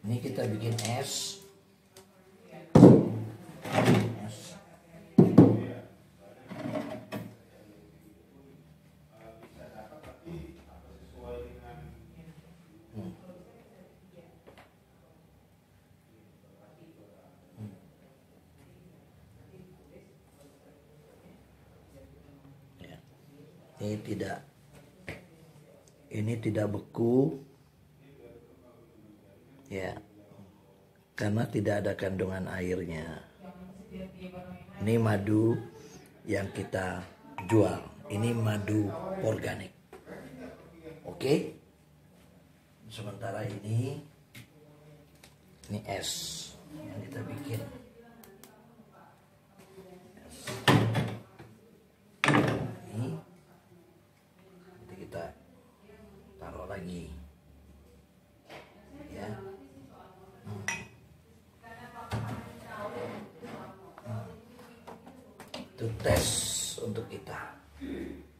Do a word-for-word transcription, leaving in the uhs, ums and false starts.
Ini kita bikin es. Es. Hmm. Ya. Ini tidak, ini tidak beku. Ya, karena tidak ada kandungan airnya. Ini madu yang kita jual. Ini madu organik. Oke. Sementara ini ini es yang kita bikin. Es. Ini nanti kita taruh lagi. Ya. Itu tes untuk kita.